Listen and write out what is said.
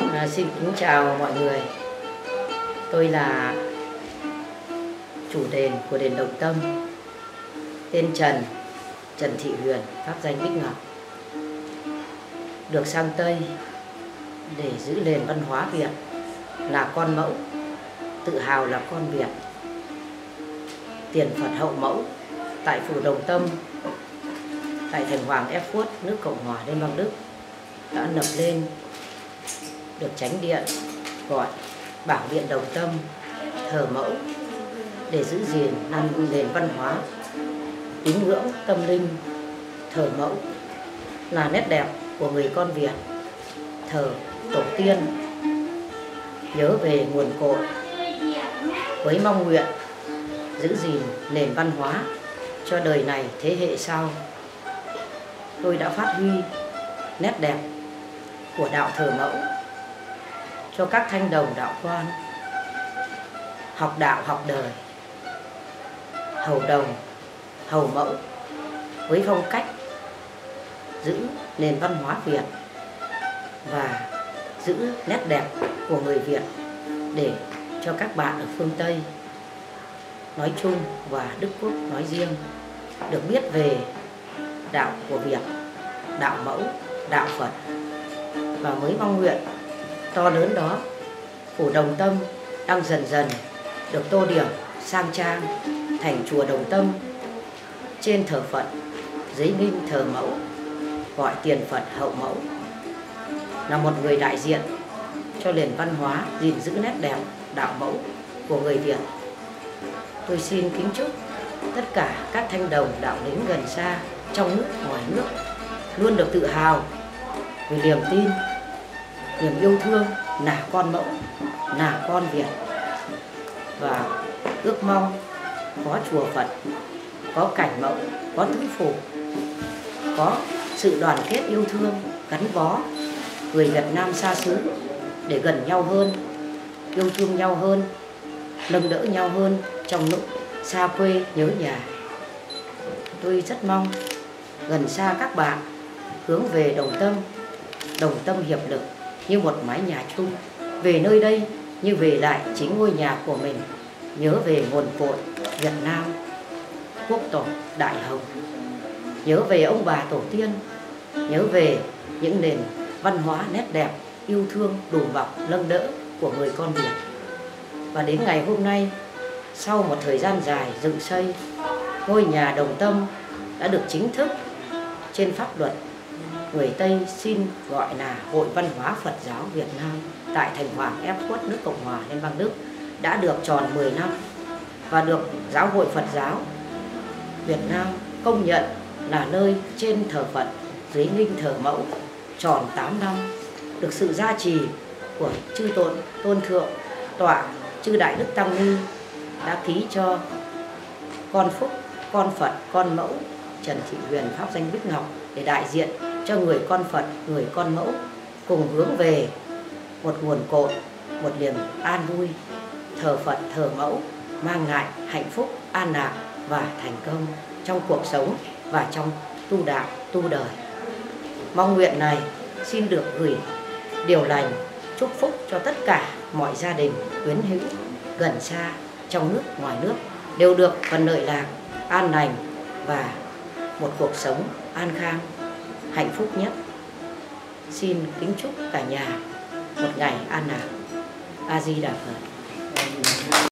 Xin kính chào mọi người. Tôi là chủ đền của đền Đồng Tâm, tên Trần Thị Huyền, pháp danh Bích Ngọc. Được sang Tây để giữ nền văn hóa Việt, là con mẫu, tự hào là con Việt. Tiền Phật hậu mẫu tại phủ Đồng Tâm, tại thành Hoàng Erfurt, nước Cộng hòa Liên bang Đức đã lập lên được chánh điện gọi Bảo điện Đồng Tâm, thờ mẫu để giữ gìn nền văn hóa, tín ngưỡng tâm linh. Thờ mẫu là nét đẹp của người con Việt, thờ tổ tiên, nhớ về nguồn cội, với mong nguyện giữ gìn nền văn hóa cho đời này thế hệ sau. Tôi đã phát huy nét đẹp của đạo thờ mẫu cho các thanh đồng đạo quan, học đạo học đời, hầu đồng, hầu mẫu, với phong cách giữ nền văn hóa Việt và giữ nét đẹp của người Việt, để cho các bạn ở phương Tây nói chung và Đức Quốc nói riêng được biết về đạo của Việt, đạo mẫu, đạo Phật. Và mới mong nguyện to lớn đó, phủ Đồng Tâm đang dần dần được tô điểm sang trang thành chùa Đồng Tâm. Trên thờ Phật, dưới nghinh thờ mẫu, gọi Tiền Phật hậu mẫu, là một người đại diện cho nền văn hóa gìn giữ nét đẹp đạo mẫu của người Việt. Tôi xin kính chúc tất cả các thanh đồng đạo lính gần xa, trong nước ngoài nước luôn được tự hào về niềm tin, niềm yêu thương là con mẫu, là con Việt, và ước mong có chùa Phật, có cảnh mẫu, có tứ phủ, có sự đoàn kết yêu thương gắn bó người Việt Nam xa xứ, để gần nhau hơn, yêu thương nhau hơn, nâng đỡ nhau hơn trong lúc xa quê nhớ nhà. Tôi rất mong gần xa các bạn hướng về Đồng Tâm hiệp lực như một mái nhà chung, về nơi đây như về lại chính ngôi nhà của mình, nhớ về nguồn cội Việt Nam, quốc tổ Đại Hồng, nhớ về ông bà tổ tiên, nhớ về những nền văn hóa nét đẹp, yêu thương, đùm bọc, nâng đỡ của người con Việt. Và đến ngày hôm nay, sau một thời gian dài dựng xây, ngôi nhà Đồng Tâm đã được chính thức trên pháp luật người Tây xin gọi là Hội Văn hóa Phật giáo Việt Nam tại thành Hoàng Erfurt, nước Cộng hòa Liên bang Đức, đã được tròn 10 năm và được Giáo hội Phật giáo Việt Nam công nhận là nơi trên thờ Phật, dưới nghinh thờ mẫu tròn 8 năm, được sự gia trì của chư tôn thượng tọa chư Đại Đức Tăng Ni đã ký cho con Phúc, con Phật, con mẫu Trần Thị Huyền, pháp danh Bích Ngọc, để đại diện cho người con Phật, người con mẫu cùng hướng về một nguồn cội, một niềm an vui, thờ Phật, thờ mẫu, mang lại hạnh phúc, an lạc và thành công trong cuộc sống và trong tu đạo, tu đời. Mong nguyện này xin được gửi điều lành, chúc phúc cho tất cả mọi gia đình, quyến hữu, gần xa, trong nước, ngoài nước đều được phần lợi lạc, an lành và một cuộc sống an khang, hạnh phúc nhất. Xin kính chúc cả nhà một ngày an lạc. A Di Đà Phật.